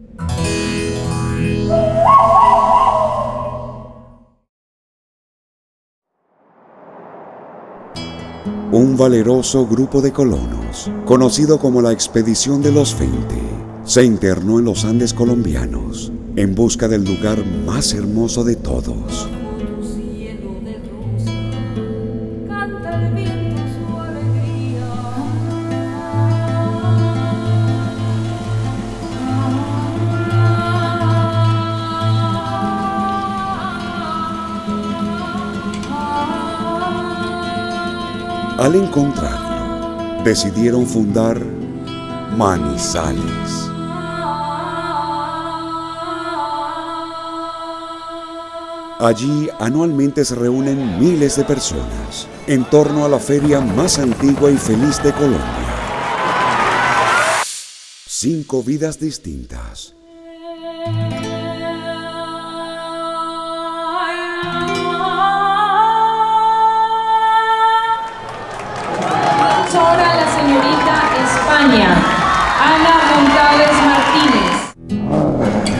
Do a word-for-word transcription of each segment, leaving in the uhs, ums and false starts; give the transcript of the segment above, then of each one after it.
Un valeroso grupo de colonos, conocido como la Expedición de los Veinte, se internó en los Andes colombianos en busca del lugar más hermoso de todos. Al encontrarlo, decidieron fundar Manizales. Allí anualmente se reúnen miles de personas en torno a la feria más antigua y feliz de Colombia. Cinco vidas distintas. Ahora la señorita España, Ana Montales Martínez.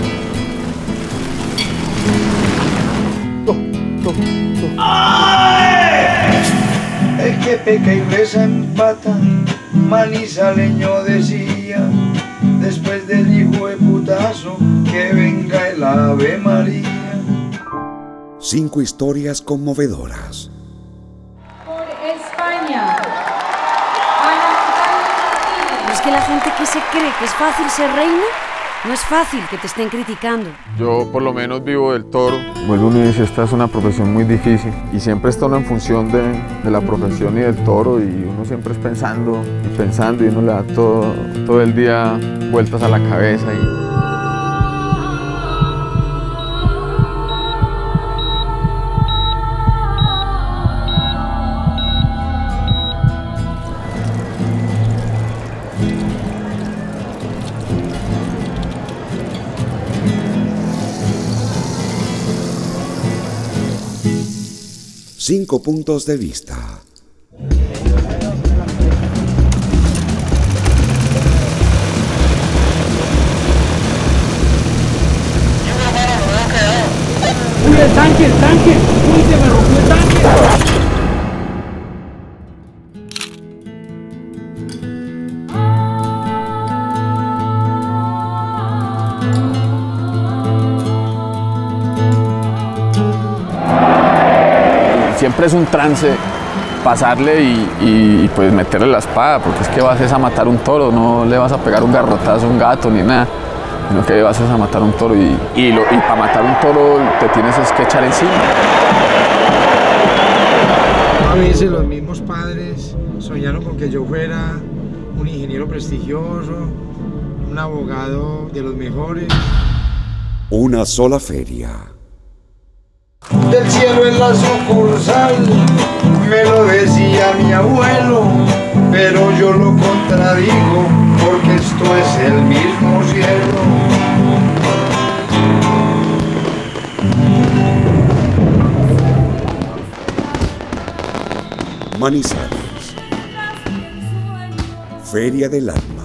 To, to, to. ¡Ay! El que peca y reza empata, manizaleño decía, después del hijo de putazo, que venga el Ave María. Cinco historias conmovedoras. Por España. ¿Es que la gente que se cree que es fácil ser reina? No es fácil que te estén criticando. Yo por lo menos vivo del toro. Vuelvo uno y dice, esta es una profesión muy difícil. Y siempre está uno en función de, de la profesión y del toro. Y uno siempre es pensando y pensando y uno le da todo, todo el día vueltas a la cabeza. Y... Cinco puntos de vista. ¡Uy, el tanque, el tanque! ¡Uy, se me rompió el tanque! Siempre es un trance pasarle y, y, y pues meterle la espada, porque es que vas a matar un toro, no le vas a pegar un garrotazo a un gato ni nada, sino que vas a matar un toro y, y, lo, y para matar un toro te tienes que echar encima. A veces los mismos padres soñaron con que yo fuera un ingeniero prestigioso, un abogado de los mejores. Una sola feria. Del cielo en la sucursal, me lo decía mi abuelo, pero yo lo contradigo, porque esto es el mismo cielo. Manizales. Feria del Alma.